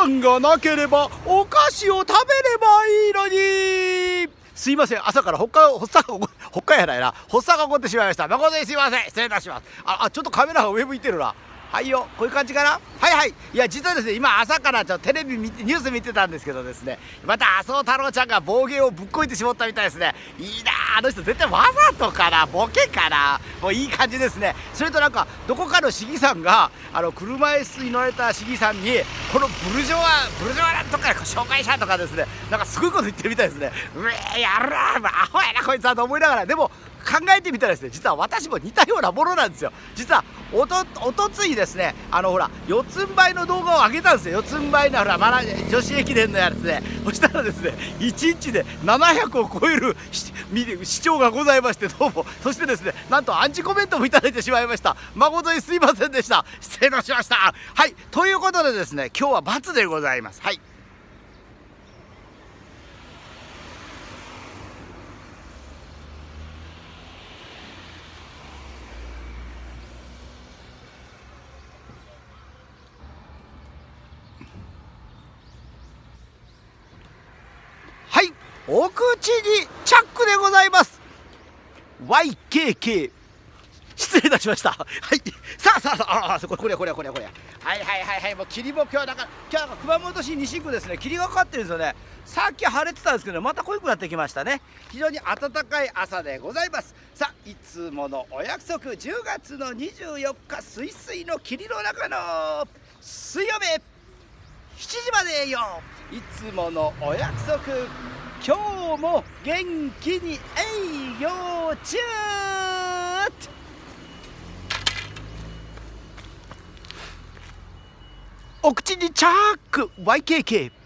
んがなければお菓子を食べればいいのに。すいません、朝から発火やないな、発作が起こってしまいました。誠にすいません、失礼いたします。ちょっとカメラが上向いてるな。はいよ、こういう感じかな。はいはい。いや、実はですね、今朝からちょっとテレビ見てニュース見てたんですけどですね、また麻生太郎ちゃんが暴言をぶっこいてしまったみたいですね。いいなあ、あの人絶対わざとかな、ボケかな。もういい感じですね。それとなんかどこかの市議さんが車椅子に乗られた市議さんに、このブルジョワなんとか障害者とかですね、なんかすごいこと言ってるみたいですね。やるな、アホやなこいつはと思いながら、でも考えてみたらですね、実は私も似たようなものなんですよ。実はおとついですね、ほら四つん這いの動画を上げたんですよ。四つん這いのほら女子駅伝のやつで、そしたらですね、1日で700を超える視聴がございまして、どうも、そしてですね、なんとアンチコメントもいただいてしまいました。誠にすいませんでした。失礼いたしました。はい、ということでですね、今日は×でございます。はい。はい、お口にチャックでございます。 YKK 失礼いたしました。はい、さあこれはい、もう霧も今日なんか熊本市西区ですね、霧がかかってるんですよね。さっき晴れてたんですけど、また濃くなってきましたね。非常に暖かい朝でございます。さあ、いつものお約束、10月の24日すいすいの霧の中の水曜日7時までよ。いつものお約束、今日も元気に営業中。お口にチャック YKK